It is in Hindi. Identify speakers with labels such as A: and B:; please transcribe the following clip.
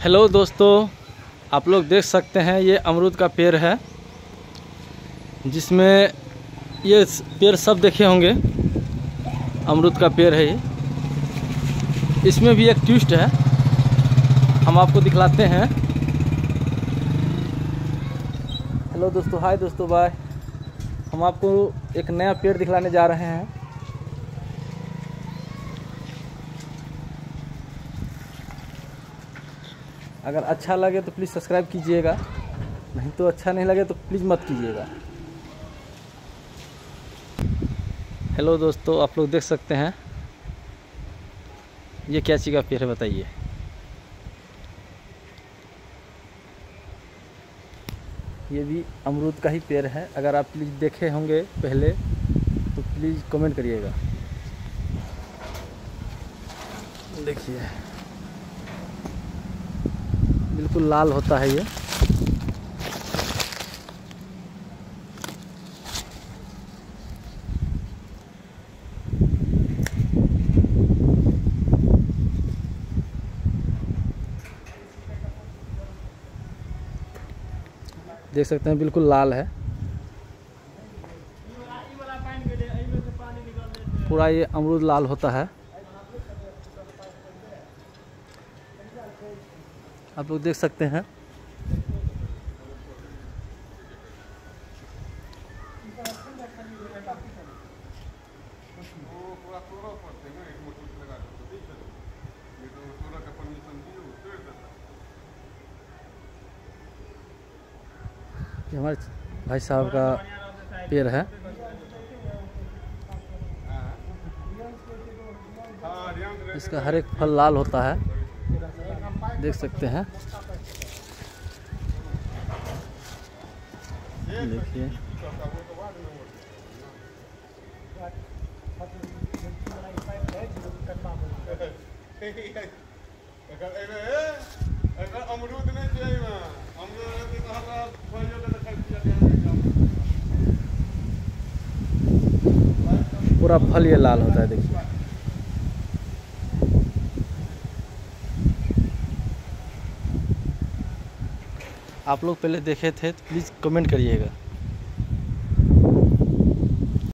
A: हेलो दोस्तों, आप लोग देख सकते हैं ये अमरूद का पेड़ है, जिसमें ये पेड़ सब देखे होंगे। अमरूद का पेड़ है ये। इसमें भी एक ट्विस्ट है, हम आपको दिखलाते हैं। हेलो दोस्तों, हाय दोस्तों, बाय। हम आपको एक नया पेड़ दिखलाने जा रहे हैं। अगर अच्छा लगे तो प्लीज़ सब्सक्राइब कीजिएगा, नहीं तो अच्छा नहीं लगे तो प्लीज़ मत कीजिएगा। हेलो दोस्तों, आप लोग देख सकते हैं ये क्या चीज़ का पेड़ है बताइए। ये भी अमरूद का ही पेड़ है। अगर आप प्लीज़ देखे होंगे पहले तो प्लीज़ कमेंट करिएगा। देखिए बिल्कुल लाल होता है ये। देख सकते हैं बिल्कुल लाल है पूरा। ये अमरूद लाल होता है, आप लोग देख सकते हैं। ये हमारे भाई साहब का पेड़ है। इसका हर एक फल लाल होता है, देख सकते हैं। देखिए पूरा फल ये लाल होता है। देखिए आप लोग पहले देखे थे तो प्लीज़ कमेंट करिएगा।